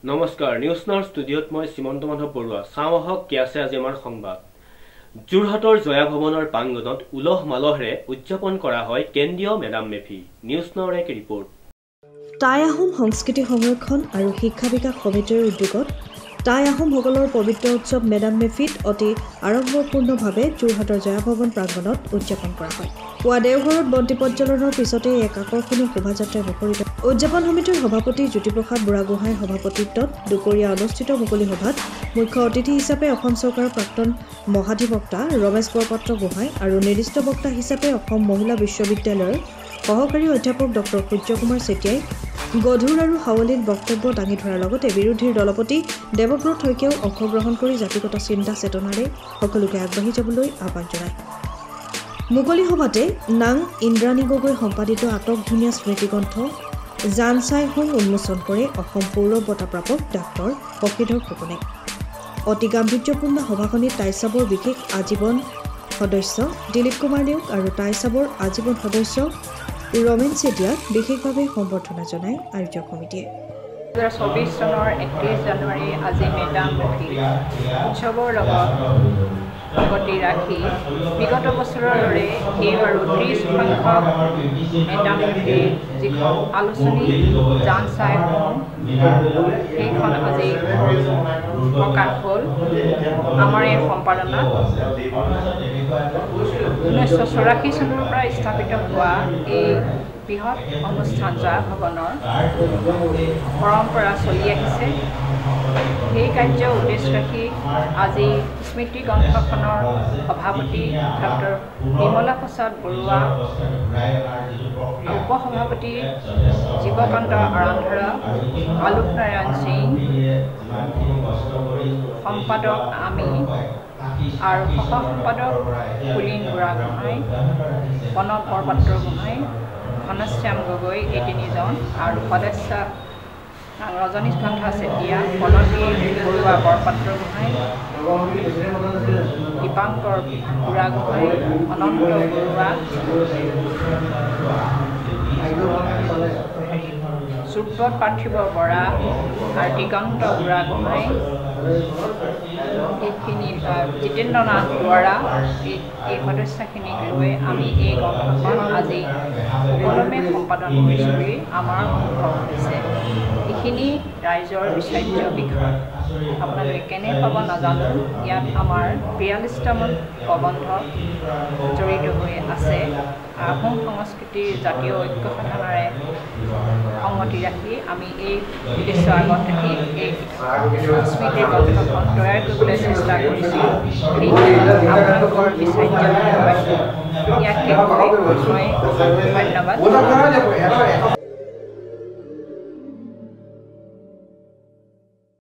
নমস্কাৰ নিউজ নাৰ ষ্টুডিঅ'ত মই শ্ৰীমন্ত মাধৱ বৰুৱা চাওহক কি আছে আজি আমাৰ সংবাদ যোৰহাটৰ জয়া ভৱনৰ প্ৰাংগণত উলহ মালহেৰে উদযাপন কৰা হয় কেন্দ্ৰীয় মেডাম মেফি নিউজ নাৰ এক ৰিপৰ্ট টাই আহোম সংস্কৃতি সংৰক্ষণ আৰু শিক্ষা বিকাশ সমিতিৰ উদ্যোগত টাই আহোমসকলৰ পবিত্ৰ উৎসৱ মেডাম মেফিত অতি আড়ম্বৰপূৰ্ণভাৱে যোৰহাটৰ জয়া ভৱন প্ৰাংগণত উদযাপন কৰা হয় পুৱা দেওঘৰত বন্তি প্ৰজ্বলনৰ পিছতে এক আকৰ্ষণীয় শোভাযাত্ৰাই মুখৰিত উদযাপন সমিতিৰ সভাপতি জ্যোতিপ্ৰসাদ বুঢ়াগোহাঁইৰ সভাপতিত্বত দুপৰীয়া অনুষ্ঠিত মুকলি সভাত মুখ্য অতিথি হিচাপে অসম চৰকাৰৰ প্ৰাক্তন মহাধিবক্তা ৰমেশ বৰপাত্ৰ গোহাঁই আৰু নিৰ্দিষ্ট বক্তা হিচাপে অসম মহিলা বিশ্ববিদ্যালয়ৰ সহকাৰী অধ্যাপক ডক্টৰ সূৰ্যকুমাৰ চেতিয়াই গধুৰ আৰু হাৱলীত বক্তব্য দাঙি ধৰাৰ লগতে বিৰোধীৰ দলপতি দেৱব্ৰত শইকীয়াও অংশগ্ৰহণ কৰি জাতিগত চিন্তা চেতনাৰে সকলোকে আগবাঢ়ি যাবলৈ আহ্বান জনায় মুকলি সভাতে নাং ইন্দ্ৰাণী গগৈ সম্পাদিত আটক ধুনীয়া স্মৃতিগ্ৰন্থ জান চাই হোং উন্মোচন কৰে অসম সৌৰভ বঁটা প্ৰাপক ডাক্তৰ শশীধৰ ফুকনে অতি গাম্ভীৰ্যপূৰ্ণ সভাখনিত টাইচাবৰ বিশেষ আজীৱন সদস্য দিলীপ কুমাৰ নেওগ আৰু টাইচাবৰ আজীৱন সদস্য ৰমেন চেতিয়াক বিশেষভাৱে সম্বৰ্ধনা জনায় আয়োজক সমিতিয়ে 2024 চনৰ 31 জানুৱাৰী আজি মেডাম মেফি উৎসৱৰ লগত গতি ৰাখি বিগত বছৰৰ দৰে এই আৰু 30 সংখ্যক মেডাম মেফিৰ যিখন আলোচনী জান চাই হোং সেইখন আজি প্ৰকাশ হ'ল আমাৰ এই সম্পাদনাত 1984 চনৰ পৰা স্থাপিত হোৱা এই বৃহৎ অনুষ্ঠান জয়া ভৱনৰ পৰম্পৰা চলি আহিছে এই কাৰ্য উদ্দেশ্য ৰাখি আজি স্মৃতি গ্ৰন্থখনৰ সভাপতি ডক্টৰ বিমলা প্ৰসাদ বৰুৱা উপসভাপতি জীৱকান্ত আৰান্ধৰা আলোক নাৰায়ণ সিং সম্পাদক আমি আৰু সহ সম্পাদক পুলিন বুঢ়াগোহাঁই প্ৰণৱ বৰপাত্ৰ গোহাঁই ঘনশ্যাম গগৈ এই তিনিজন আৰু সদস্য ৰজনীকান্ত চেতিয়া পল্লৱী বৰুৱা বৰপাত্ৰ গোহাঁই দীপাংকৰ বুঢ়াগোহাঁই অনন্ত বৰুৱা সুব্ৰত পাৰ্থিৱ বৰা আৰু দিগন্ত বুঢ়াগোহাঁই এইখিনি জিতেন্দ্ৰ নাথ দুৱাৰা এই সদস্যখিনিক লৈ আমি এই গ্ৰন্থখন আজি সুকলমে সম্পাদন কৰিছোঁ বুলি আমাৰ অনুভৱ হৈছে এইখিনি ৰাইজৰ বিচাৰ্য বিষয় আপোনালোকে কেনে পাব নাজানো ইয়াত আমাৰ 42টামান প্ৰবন্ধ জড়িত হৈ আছে আহোম সংস্কৃতিৰ জাতীয় ঐক্য সাধনাৰে সংগতি ৰাখি আমি এই উদ্দেশ্য আগত ৰাখি এই স্মৃতিৰ গ্ৰন্থখন তৈয়াৰ কৰিবলৈ চেষ্টা কৰিছোঁ আপোনালোকৰ বিচাৰ্য বিষয় ইয়াকে কৈ মই ধন্যবাদ